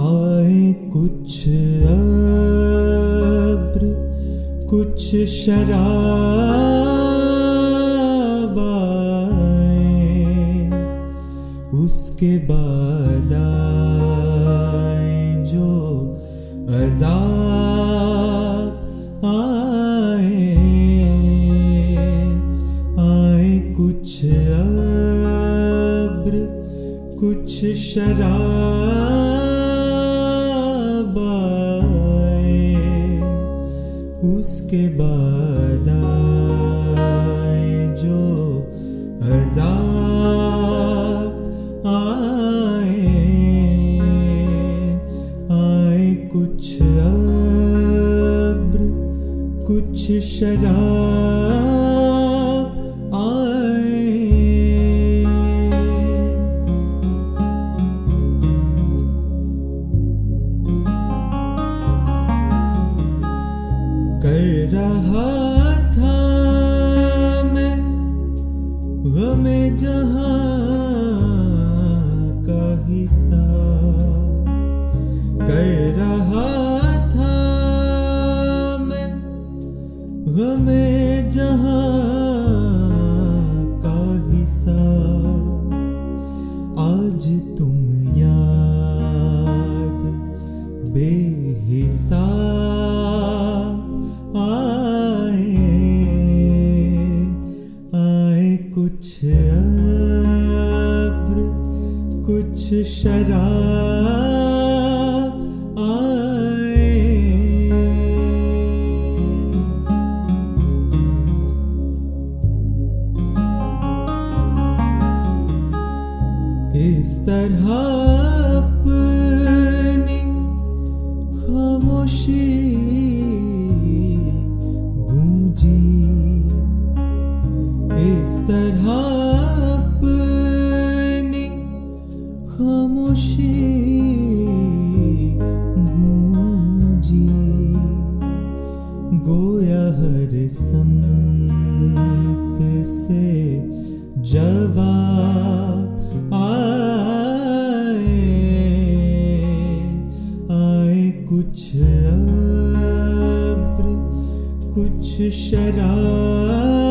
आए कुछ अब्र कुछ शराब आए, उसके बाद आए जो अजाब आए। आए कुछ अब्र कुछ शराब आए, उसके बाद आए जो अजाब आए। आए कुछ अब्र कुछ शराब आए। कर रहा था मैं ग़मे जहां का हिसाब, कर रहा था मैं ग़मे जहां का हिसाब। आज तुम याद बेहिसाब आए। आए कुछ अब्र कुछ शराब आए। इस तरह अपनी खामोशी गूंजी, इस तरह अपनी खामोशी गूंजी। गोया हर सिमत से जवाब आए। आए कुछ अब्र कुछ शराब